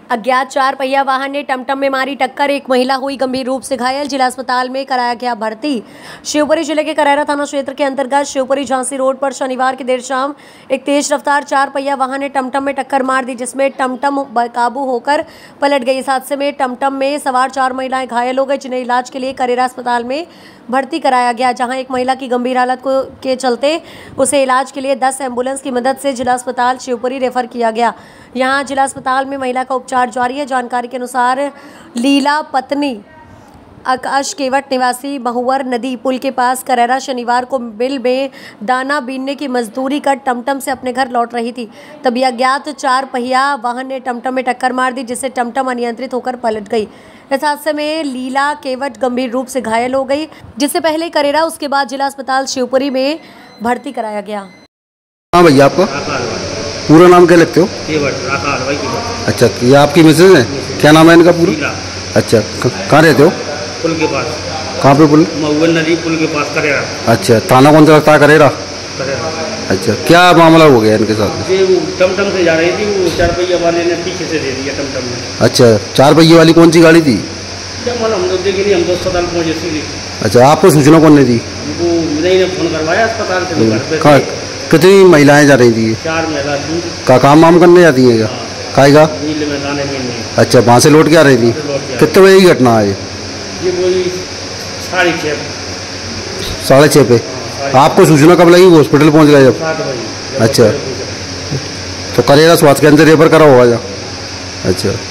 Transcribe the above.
अज्ञात 4 पहिया वाहन ने टमटम में मारी टक्कर, एक महिला हुई गंभीर रूप से घायल, जिला अस्पताल में कराया गया भर्ती। शिवपुरी जिले के करैरा थाना क्षेत्र के अंतर्गत शिवपुरी झांसी रोड पर शनिवार की देर शाम एक तेज रफ्तार 4 पहिया वाहन ने टमटम में टक्कर मार दी, जिसमें टमटम बेकाबू होकर पलट गई। इस हादसे में टमटम में सवार 4 महिलाएं घायल हो गई, जिन्हें इलाज के लिए करैरा अस्पताल में भर्ती कराया गया, जहां एक महिला की गंभीर हालत के चलते उसे इलाज के लिए 10 एम्बुलेंस की मदद से जिला अस्पताल शिवपुरी रेफर किया गया। यहां जिला अस्पताल में महिला का उपचार जारी है। जानकारी के अनुसार लीला पत्नी आकाश केवट निवासी बहुवर नदी पुल के पास करैरा शनिवार को मिल में दाना बीनने की मजदूरी कर टमटम से अपने घर लौट रही थी। तभी अज्ञात 4 पहिया वाहन ने टमटम में टक्कर मार दी, जिससे टमटम अनियंत्रित होकर पलट गई। इस हादसे में लीला केवट गंभीर रूप से घायल हो गई, जिससे पहले करैरा उसके बाद जिला अस्पताल शिवपुरी में भर्ती कराया गया। हाँ भैया, आपका पूरा नाम क्या लेते हो? अच्छा, ये आपकी मिसेज है? क्या नाम है इनका पूरा? अच्छा, कहाँ रहते हो? पुल के पास। कहाँ पे पुल? बहुवर नदी पुल के पास करैरा। अच्छा, थाना कौन सा लगता है? करैरा। अच्छा, क्या मामला हो गया इनके साथ? ये वो टमटम से जा रही थी, वो 4 पहिया वाले ने पीछे से दे दिया टमटम में। अच्छा, 4 पहिए वाली कौन सी गाड़ी थी? हम तो देखे नहीं, हम तो अस्पताल पहुँचे सीधे। अच्छा, आपको सूचना कौन ने दी? वो नहीं ने फोन करवाया अस्पताल से। कितनी महिलाएं जा रही थी? 4 महिला थी। का काम वाम करने जाती है क्या? खाएगा? अच्छा, वहाँ से लौट के आ रही थी। कितने बजे की घटना है ये? वही 6:30। 6:30 पे। आपको सूचना कब लगी? हॉस्पिटल पहुँच गए जब? 7 बजे। अच्छा, तो करैरा स्वास्थ्य केंद्र रेफर करा होगा? अच्छा।